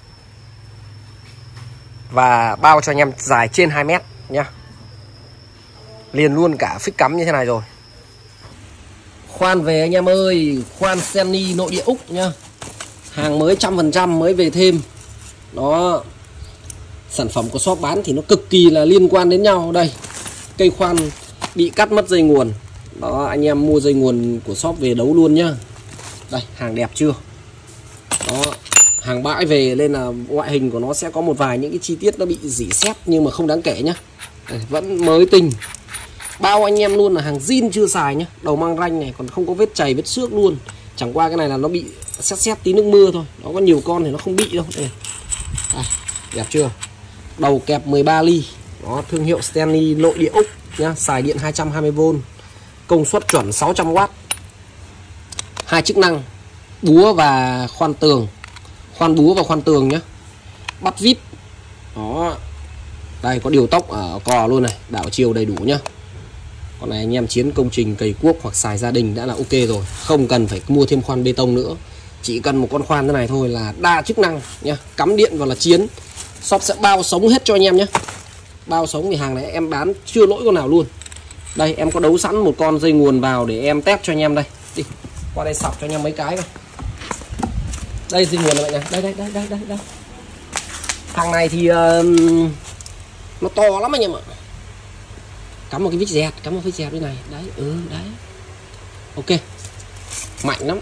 và bao cho anh em dài trên 2 mét nhá. Liền luôn cả phích cắm như thế này rồi. Khoan về anh em ơi, khoan Stanley nội địa Úc nhá. Hàng mới 100% mới về thêm. Đó, sản phẩm của shop bán thì nó cực kỳ là liên quan đến nhau. Đây, cây khoan bị cắt mất dây nguồn. Đó, anh em mua dây nguồn của shop về đấu luôn nhá. Đây, hàng đẹp chưa? Đó, hàng bãi về nên là ngoại hình của nó sẽ có một vài những cái chi tiết nó bị rỉ sét nhưng mà không đáng kể nhá. Đây, vẫn mới tinh. Bao anh em luôn là hàng zin chưa xài nhá. Đầu mang ranh này còn không có vết chày vết xước luôn. Chẳng qua cái này là nó bị xét tí nước mưa thôi. Nó có nhiều con thì nó không bị đâu. Đây này. À, đẹp chưa? Đầu kẹp 13 ly. Đó, thương hiệu Stanley nội địa Úc nhá, xài điện 220V, công suất chuẩn 600W. Hai chức năng búa và khoan tường. Khoan búa và khoan tường nhá. Bắt vít. Đó. Đây có điều tốc ở cò luôn này, đảo chiều đầy đủ nhá. Con này anh em chiến công trình cày cuốc hoặc xài gia đình đã là ok rồi, không cần phải mua thêm khoan bê tông nữa. Chỉ cần một con khoan thế này thôi là đa chức năng nhá, cắm điện vào là chiến. Shop sẽ bao sống hết cho anh em nhé. Bao sống thì hàng này em bán chưa lỗi con nào luôn. Đây em có đấu sẵn một con dây nguồn vào để em test cho anh em đây. Đi, qua đây sọc cho anh em mấy cái coi. Đây dây nguồn này này, đây. Hàng này thì nó to lắm anh em ạ. Cắm một cái vít dẹt, cắm một vít dẹt đây này. Đấy, đấy. Ok. Mạnh lắm.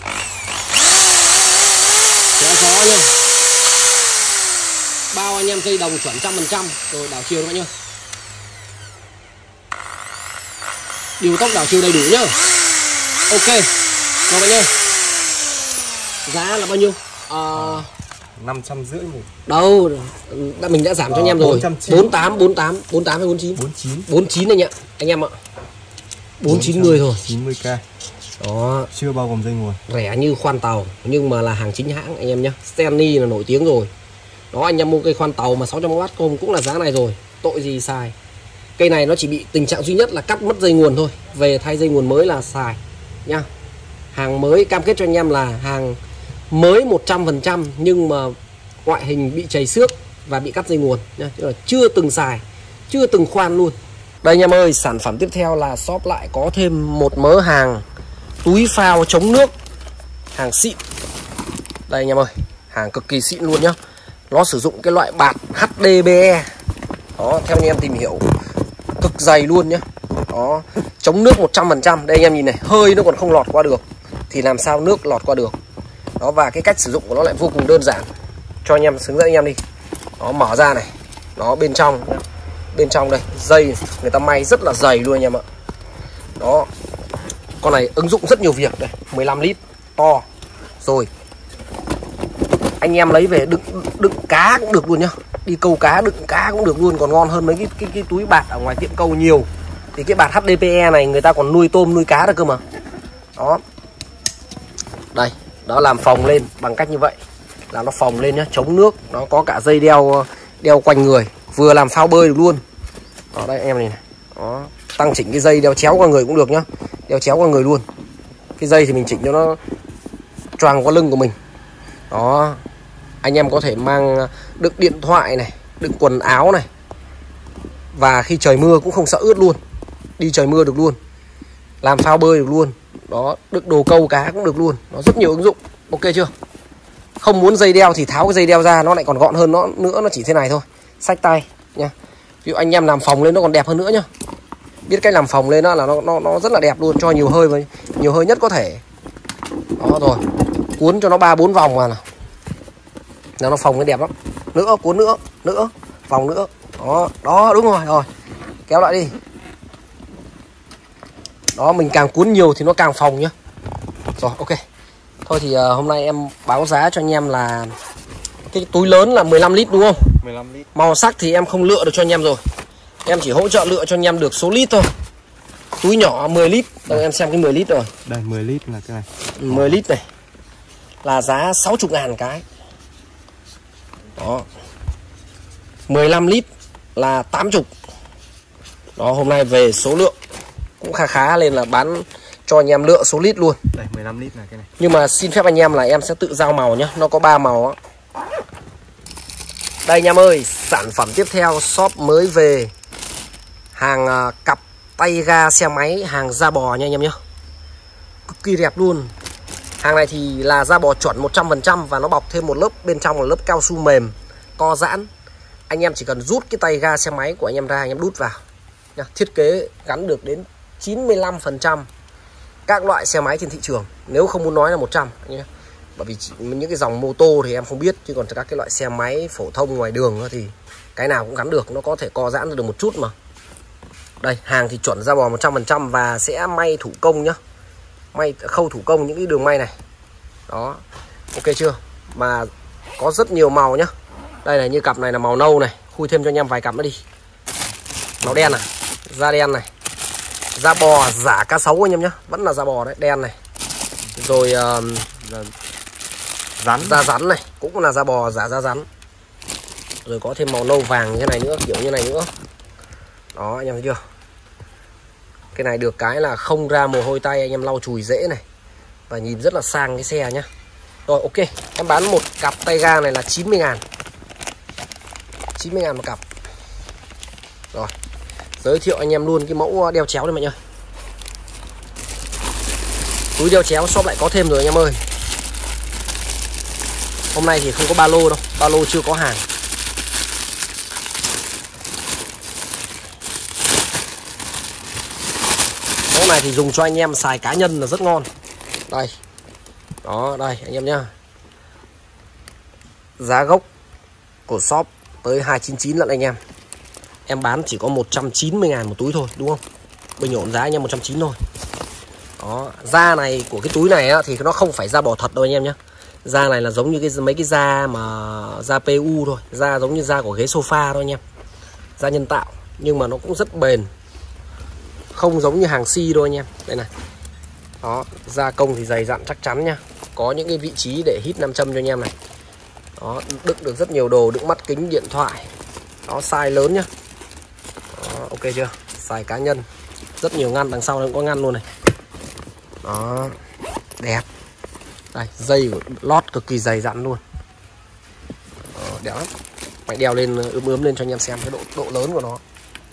Kéo gió nha. Bao anh em dây đồng chuẩn 100%. Rồi đảo chiều các bạn nhá. Điều tốc đảo chiều đầy đủ nhá. Ok. Rồi bạn nhá. Giá là bao nhiêu? 550 một. Đâu, mình đã giảm cho anh em rồi. 48 hay 49? 49 anh ạ. Anh em ạ. 49 người thôi. 90k. Đó, chưa bao gồm dây nguồn. Rẻ như khoan tàu nhưng mà là hàng chính hãng anh em nhá. Stanley là nổi tiếng rồi. Đó, anh em mua cây khoan tàu mà 600W cũng là giá này rồi. Tội gì xài. Cây này nó chỉ bị tình trạng duy nhất là cắt mất dây nguồn thôi. Về thay dây nguồn mới là xài nha. Hàng mới cam kết cho anh em là hàng mới 100% nhưng mà ngoại hình bị chảy xước và bị cắt dây nguồn nha. Chứ là chưa từng xài, chưa từng khoan luôn. Đây anh em ơi, sản phẩm tiếp theo là shop lại có thêm một mớ hàng túi phao chống nước, hàng xịn. Đây anh em ơi, hàng cực kỳ xịn luôn nhá. Nó sử dụng cái loại bạt HDPE. Đó, theo anh em tìm hiểu cực dày luôn nhá. Đó, chống nước 100%. Đây anh em nhìn này, hơi nó còn không lọt qua được thì làm sao nước lọt qua được. Đó, và cái cách sử dụng của nó lại vô cùng đơn giản. Cho anh em hướng dẫn anh em đi. Nó mở ra này, nó bên trong nhá. Bên trong đây, dây người ta may rất là dày luôn anh em ạ. Đó. Con này ứng dụng rất nhiều việc đây, 15 lít to. Rồi. Anh em lấy về đựng cá cũng được luôn nhá. Đi câu cá đựng cá cũng được luôn, còn ngon hơn mấy cái túi bạt ở ngoài tiệm câu nhiều. Thì cái bạt HDPE này người ta còn nuôi tôm nuôi cá được cơ mà. Đó. Đây, đó làm phồng lên bằng cách như vậy. Là nó phồng lên nhá, chống nước, nó có cả dây đeo quanh người, vừa làm phao bơi được luôn. Đó đây anh em này. Đó, tăng chỉnh cái dây đeo chéo qua người cũng được nhá. Đeo chéo qua người luôn. Cái dây thì mình chỉnh cho nó choàng qua lưng của mình. Đó. Anh em có thể mang đựng điện thoại này, đựng quần áo này. Và khi trời mưa cũng không sợ ướt luôn. Đi trời mưa được luôn. Làm phao bơi được luôn. Đó, đựng đồ câu cá cũng được luôn. Nó rất nhiều ứng dụng. Ok chưa? Không muốn dây đeo thì tháo cái dây đeo ra, nó lại còn gọn hơn nó nữa, nó chỉ thế này thôi. Xách tay nha. Ví dụ anh em làm phồng lên nó còn đẹp hơn nữa nhá. Biết cách làm phồng lên đó là nó rất là đẹp luôn, cho nhiều hơi với nhiều hơi nhất có thể. Đó rồi. Cuốn cho nó 3-4 vòng mà nào. Nó phồng cái đẹp lắm. Nữa, cuốn nữa, vòng nữa. Đó, đúng rồi. Kéo lại đi. Đó, mình càng cuốn nhiều thì nó càng phồng nhá. Rồi, ok. Thôi thì hôm nay em báo giá cho anh em là cái túi lớn là 15 lít đúng không? 15 lít. Màu sắc thì em không lựa được cho anh em rồi. Em chỉ hỗ trợ lựa cho anh em được số lít thôi. Túi nhỏ 10 lít. Đây em xem cái 10 lít rồi. Đây 10 lít là cái này. 10 lít này là giá 60.000 cái. Đó. 15 lít là 80. Đó, hôm nay về số lượng cũng khá nên là bán cho anh em lựa số lít luôn. Đây 15 lít là cái này. Nhưng mà xin phép anh em là em sẽ tự giao màu nhé. Nó có 3 màu á. Đây anh em ơi, sản phẩm tiếp theo shop mới về. Hàng cặp tay ga xe máy, hàng da bò nha anh em nhé. Cực kỳ đẹp luôn. Hàng này thì là da bò chuẩn 100% và nó bọc thêm một lớp bên trong là lớp cao su mềm, co giãn. Anh em chỉ cần rút cái tay ga xe máy của anh em ra, anh em đút vào. Thiết kế gắn được đến 95% các loại xe máy trên thị trường, nếu không muốn nói là 100 nhé. Bởi vì những cái dòng mô tô thì em không biết, chứ còn các cái loại xe máy phổ thông ngoài đường thì cái nào cũng gắn được, nó có thể co giãn được một chút mà. Đây, hàng thì chuẩn da bò 100% và sẽ may thủ công nhá. May khâu thủ công những cái đường may này. Đó, ok chưa? Mà có rất nhiều màu nhá. Đây này, như cặp này là màu nâu này, khui thêm cho anh em vài cặp nữa đi. Màu đen này, da đen này, da bò giả cá sấu anh em nhá, vẫn là da bò đấy, đen này. Rồi rắn, da rắn này, cũng là da bò giả da rắn. Rồi có thêm màu nâu vàng như thế này nữa, kiểu như này nữa. Đó, anh em thấy chưa? Cái này được cái là không ra mồ hôi tay, anh em lau chùi dễ này. Và nhìn rất là sang cái xe nhá. Rồi ok, em bán một cặp tay ga này là 90.000. 90.000 một cặp. Rồi, giới thiệu anh em luôn cái mẫu đeo chéo này mọi người. Túi đeo chéo shop lại có thêm rồi anh em ơi. Hôm nay thì không có ba lô đâu, ba lô chưa có hàng. Mẫu này thì dùng cho anh em xài cá nhân là rất ngon. Đây. Đó, đây anh em nhá. Giá gốc của shop tới 299 lận anh em. Em bán chỉ có 190.000 một túi thôi, đúng không? Bình ổn giá anh em 190 thôi. Đó, da này của cái túi này á, thì nó không phải da bò thật đâu anh em nhé. Da này là giống như mấy cái da mà da PU thôi, da giống như da của ghế sofa thôi anh em. Da nhân tạo nhưng mà nó cũng rất bền. Không giống như hàng xi đâu anh em. Đây này. Đó, da công thì dày dặn chắc chắn nha. Có những cái vị trí để hít nam châm cho anh em này. Đó, đựng được rất nhiều đồ, đựng mắt kính, điện thoại. Đó, size lớn nhá. Đó, ok chưa? Size cá nhân. Rất nhiều ngăn, đằng sau nó cũng có ngăn luôn này. Đó, đẹp. Đây, dây lót cực kỳ dày dặn luôn. Đó, đẹp lắm. Phải đeo lên ướm lên cho anh em xem cái độ lớn của nó.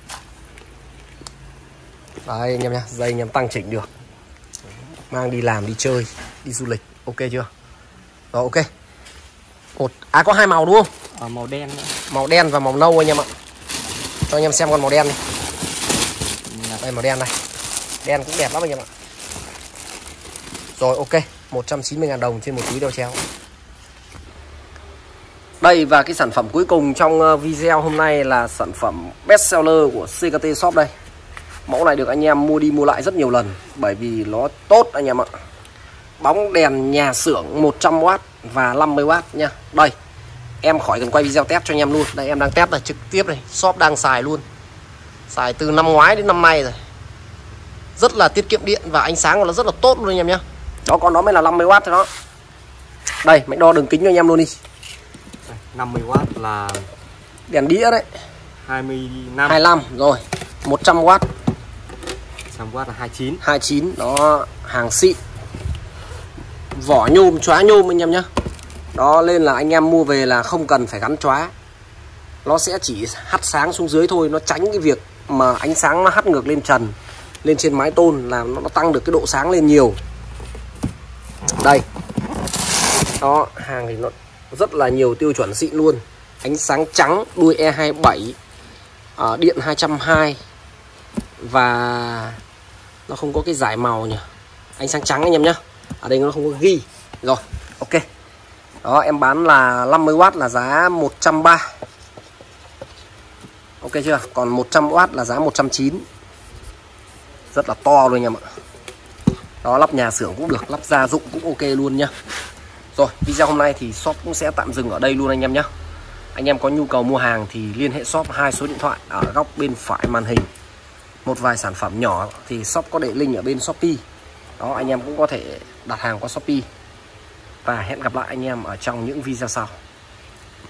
Đấy anh em nha, dây anh em tăng chỉnh được. Mang đi làm, đi chơi, đi du lịch, ok chưa? Rồi ok. Có hai màu đúng không? màu đen nữa. Màu đen và màu nâu anh em ạ. Cho anh em xem con màu đen này. Đây màu đen này. Đen cũng đẹp lắm anh em ạ. Rồi ok, 190.000 đồng trên một túi đeo chéo. Đây, và cái sản phẩm cuối cùng trong video hôm nay là sản phẩm best seller của CKT Shop đây. Mẫu này được anh em mua đi mua lại rất nhiều lần bởi vì nó tốt anh em ạ. Bóng đèn nhà xưởng 100W và 50W nha. Đây, em khỏi cần quay video test cho anh em luôn. Đây em đang test là trực tiếp đây, shop đang xài luôn. Xài từ năm ngoái đến năm nay rồi. Rất là tiết kiệm điện và ánh sáng của nó rất là tốt luôn anh em nhé. Đó, con đó mới là 50W thôi đó. Đây, mình đo đường kính cho anh em luôn đi. 50W là đèn đĩa đấy. 25 rồi. 100W. 100W là 29. 29, đó, hàng xịn. Vỏ nhôm, chóa nhôm anh em nhé. Đó, nên là anh em mua về là không cần phải gắn chóa. Nó sẽ chỉ hắt sáng xuống dưới thôi. Nó tránh cái việc mà ánh sáng nó hắt ngược lên trần, lên trên mái tôn, là nó tăng được cái độ sáng lên nhiều. Đây. Đó, hàng thì nó rất là nhiều tiêu chuẩn xịn luôn. Ánh sáng trắng, đuôi E27, điện 220. Và nó không có cái dải màu nhỉ. Ánh sáng trắng anh em nhé. Ở đây nó không có ghi. Rồi, ok. Đó, em bán là 50W là giá 130. Ok chưa? Còn 100W là giá 190. Rất là to luôn anh em ạ. Đó, lắp nhà xưởng cũng được, lắp gia dụng cũng ok luôn nhá. Rồi, video hôm nay thì shop cũng sẽ tạm dừng ở đây luôn anh em nhé. Anh em có nhu cầu mua hàng thì liên hệ shop 2 số điện thoại ở góc bên phải màn hình. Một vài sản phẩm nhỏ thì shop có để link ở bên Shopee. Đó, anh em cũng có thể đặt hàng qua Shopee. Và hẹn gặp lại anh em ở trong những video sau.